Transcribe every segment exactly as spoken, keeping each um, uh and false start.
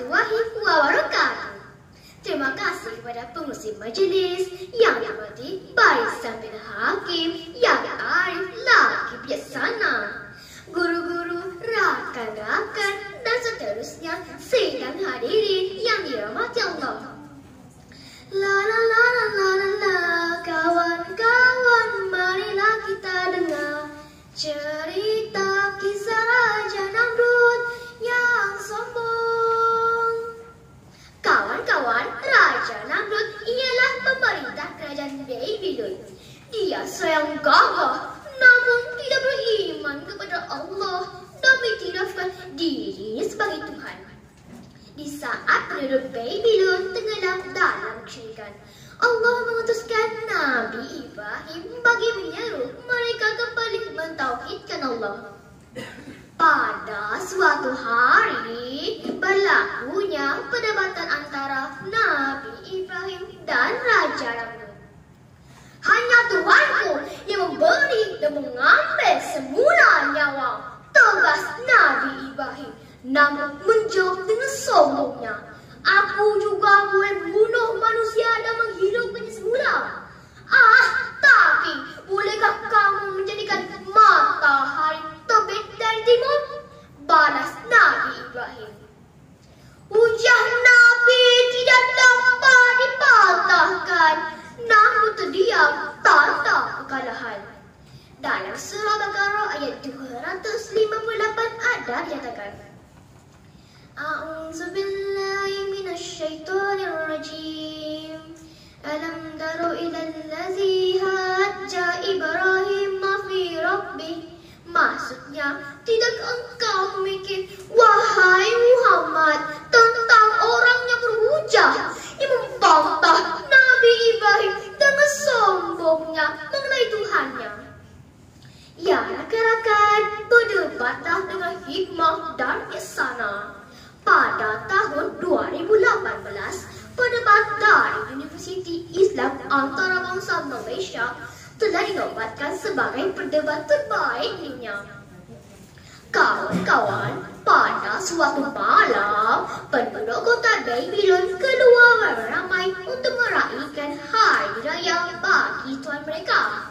warahmatullahi wabarakatuh. Terima kasih kepada pengurusi majlis yang dihormati Barisan bin Hakim, yang arif lagi bijaksana, guru-guru, rakan-rakan dan seterusnya, sidang hadirin yang dirahmati Allah. La la la la la la la, kawan-kawan, marilah kita dengar cerita kisah Raja Namrud yang sombong. Kawan-kawan, Raja Namrud ialah pemerintah kerajaan Babylon. Dia seorang gagah, namun tidak beriman kepada Allah dan mengiktirafkan dirinya sebagai Tuhan. Di saat penduduk Babylon tenggelam dalam kesyirikan, Allah mengutuskan Nabi Ibrahim bagi menyeru mereka kembali mentauhidkan Allah. Pada suatu hari, berlakunya perdebatan antara Nabi Ibrahim dan Raja Namrud. Hanya Tuhanku yang memberi dan mengambil semula nyawa, tegas Nabi Ibrahim. Namrud menjawab dengan sombongnya, aku juga boleh bunuh manusia dan menghidupkannya semula. Ah, tapi bolehkah kamu menjadikan matahari terbit dari timur? Balas Nabi Ibrahim. Hujah Nabi tidak dapat dipatahkan. Namrud terdiam tanda kekalahan. Dalam surah Baqarah ayat dua ratus lima puluh lapan ada dinyatakan, A'udzu billahi minasyaitonir rajim. Alam taru ilal ladzi hajja Ibrahim fi rabbih. Maksudnya, tidakkah engkau memikir, wahai Muhammad, tentang orang yang berhujah yang membantah Nabi Ibrahim dengan sombongnya mengenai Tuhannya. Ya, rakan-rakan, berdebatlah dengan hikmah dan bijaksana. Pada tahun dua ribu lapan belas, pendebat dari Universiti Islam Antarabangsa Malaysia telah dinobatkan sebagai pendebat terbaik di dunia. Kawan-kawan, pada suatu malam, penduduk kota Babylon keluar ramai untuk meraihkan hari raya bagi Tuhan mereka.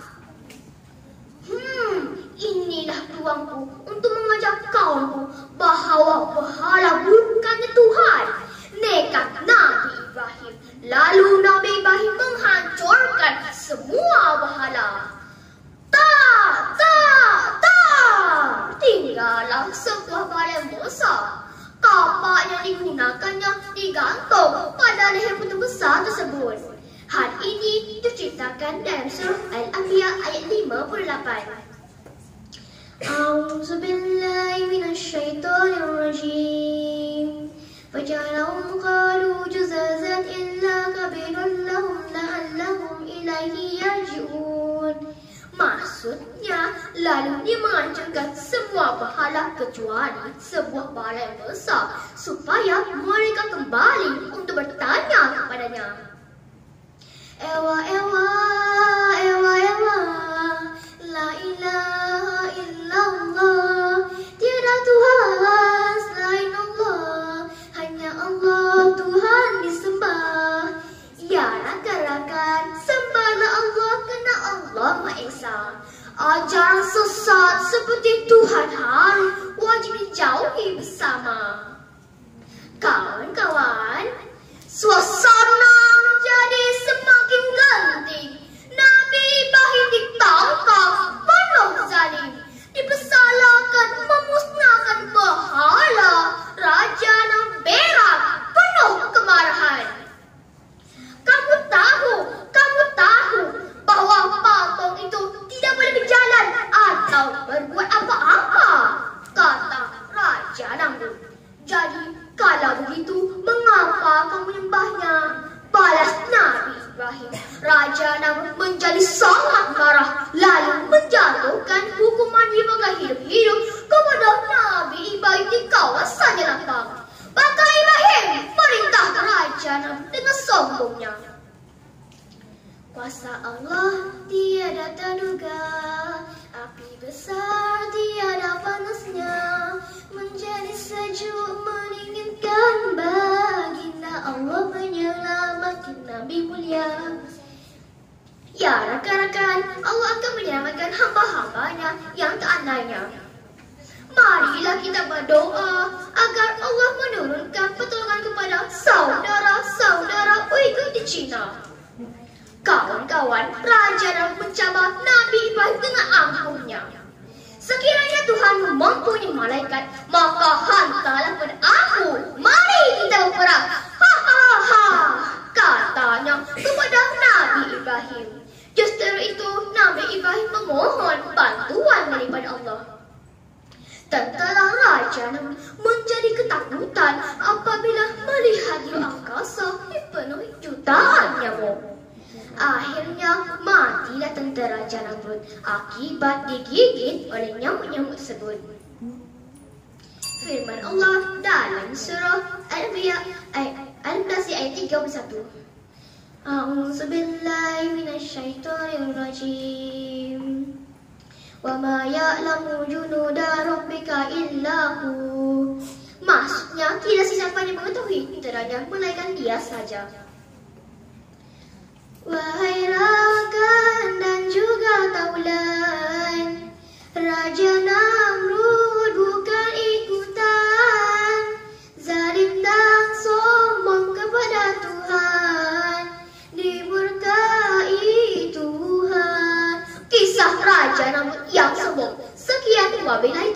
Hmm, inilah peluangku untuk mengajak kaumku bahawa berhala bukannya Tuhan. Nekat Nabi Ibrahim. Lalu Nabi Ibrahim menghancurkan semua berhala. Tak, tak, tak. Tinggallah sebuah balai besar. Kapak yang digunakannya digantung pada leher putih besar tersebut. Hal ini diceritakan dalam surah Al-Anbiya ayat lima puluh lapan. A'udzu billahi minasyaitonir rajim. Fajalahum qalu juzazan illa kabirun lahum la'allahum ilaihi yarji'un. Maksudnya, lalu dia menghancurkan semua berhala kecuali sebuah balai besar supaya mereka kembali untuk bertanya kepadanya. Ewa, ewa, ewa, ewa, la ilaha illallah, tiada Tuhan selain Allah, hanya Allah Tuhan disembah. Ya rakan-rakan, sembahlah Allah kerana Allah Maha Esa. Ajaran sesat seperti Tuhan harus wajib dijauhi bersama. Kawan-kawan, suasana menjadi semakin genting. Nabi Ibrahim ditangkap penuh zalim, dipersalahkan memusnahkan berhala. Raja Namrud berak penuh kemarahan. Kamu tahu, kamu tahu bahawa patung itu tidak boleh berjalan atau berbuat apa-apa, kata Raja Namrud. Jadi, kalau begitu, mengapa kamu menyembahnya? Balas Nabi Ibrahim. Raja Namrud menjadi sangat marah, lalu menjatuhkan hukuman dibakar hidup-hidup kepada Nabi Ibrahim di kawasan lapang. Maka Ibrahim perintah Raja Namrud dengan sombongnya. Kuasa Allah tiada terduga, api besar tiada panasnya, menjadi sejuk meningginkan bara. lebih mulia. Ya rakan-rakan, Allah akan menyelamatkan hamba-hambanya yang taatnya. Marilah kita berdoa agar Allah menurunkan pertolongan kepada saudara-saudara Uighur di China. Kawan-kawan, Raja yang mencabar Nabi Ibrahim dengan ampunnya. Sekiranya Tuhan mempunyai malaikat, maka hantarlah kepada aku. Mari kita berperang. Ha ha ha, katanya kepada Nabi Ibrahim. Justru itu Nabi Ibrahim memohon bantuan daripada Allah. Tentara raja menjadi ketakutan apabila melihat di angkasa dipenuhi jutaan nyamuk. Akhirnya matilah tentera Raja Namrud akibat digigit oleh nyamuk-nyamuk tersebut. Firman Allah dalam surah Al-Anbiya ayat tiga puluh satu. A'udzu billahi minasyaitonir rajim. Wa ma ya'lamu junuda rabbika illa hu. Maksudnya tidak siapa yang mengetahui tenteranya melainkan dia saja. Wahai rakan dan juga taulan, Raja Namrud bukan ikutan, zalim dan sombong kepada Tuhan, dimurkai Tuhan. Kisah Raja Namrud yang sombong. Sekian, wabillahi